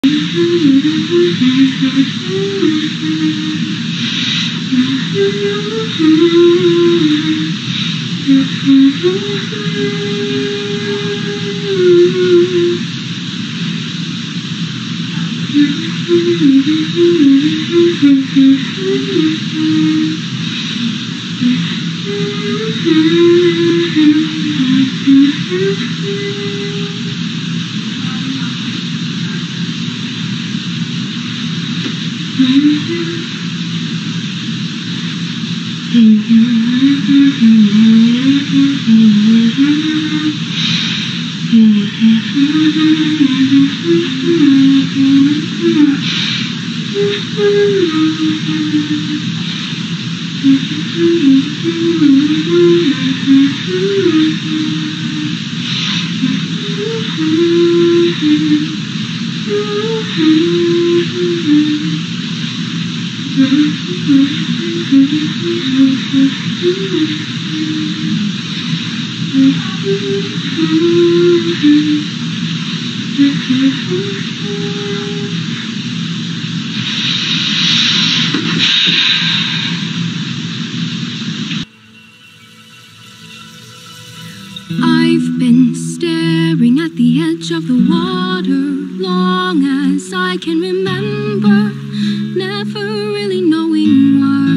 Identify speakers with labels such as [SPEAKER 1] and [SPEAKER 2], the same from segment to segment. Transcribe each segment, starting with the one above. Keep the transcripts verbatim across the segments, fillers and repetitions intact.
[SPEAKER 1] I've been staring at the edge of the water long as I can remember, never really knowing why.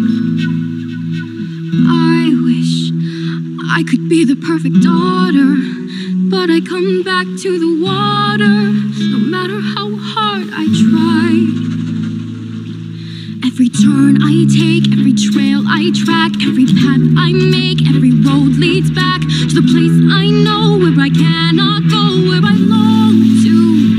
[SPEAKER 1] I wish I could be the perfect daughter, but I come back to the water no matter how hard I try. Every turn I take, every trail I track, every path I make, every road leads back to the place I know where I cannot go, where I long to